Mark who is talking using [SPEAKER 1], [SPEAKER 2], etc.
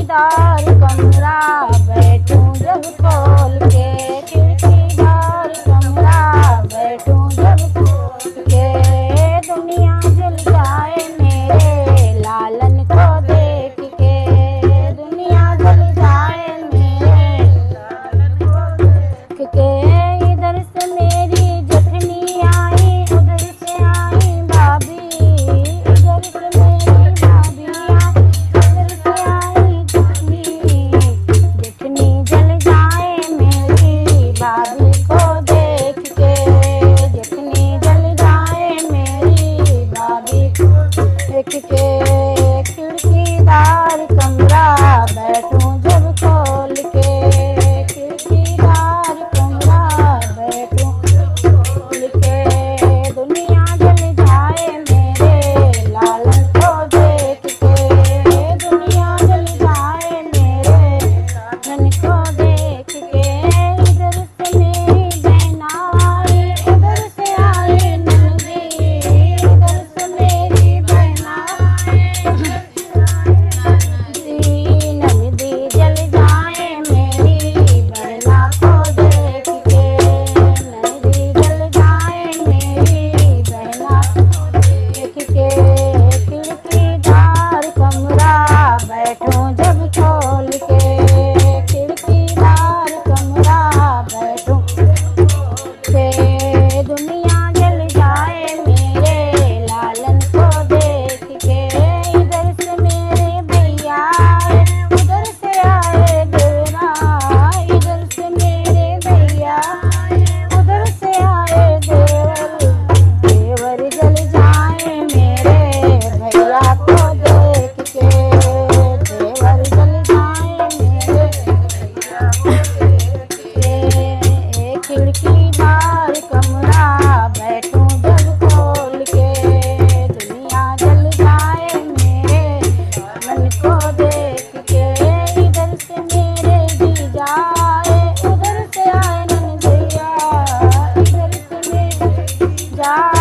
[SPEAKER 1] खिड़कीदार कमरा बैठूं जब खोल के, खिड़कीदार कमरा बैठूं जब खोल के। दुनिया जल जाए मेरे लालन को देख के, दुनिया जल जाए मेरे लालन को देख के। इधर से मेरी जठनी आई, उधर से आई भाभी, इधर से मेरी भाभी आई, उधर से आई जठनी। जठनी जल जाए मेरी भाभी को देख के, जठनी जल जाए मेरी भाभी को देख के। खिड़कीदार कमरा बैठूं जब खोल के, खिड़कीदार कमरा बैठूं खोल के। दुनिया जल जाए मेरे लालन को देख के, दुनिया जल जाए मेरे लालन को देख के। इधर से मेरी बहना आई, उधर से आई नंदी, इधर से मेरी बहना आई, नंदी जल जाए मेरी बहना को देख के, नंदी जल जाए मेरी बहना को देख के। खिड़कीदार कमरा बैठूं जब खोल के, खिड़कीदार कमरा बैठूं के। दुनिया जल जाए मेरे लालन को देख के। इधर से मेरे भैया आए, उधर से आए देवरा, इधर से मेरे भैया आए, उधर से आए देवर। देवर जल जाए मेरे भैया को देख के, देवर जल जाए मेरे भैया को देख के। खिड़कीदार कमरा बैठूं जब खोल के, दुनिया जल जाए मेरे मन को देख के। इधर से मेरे जीजा आए, उधर से आए ननदैया, इधर से मेरे जीजा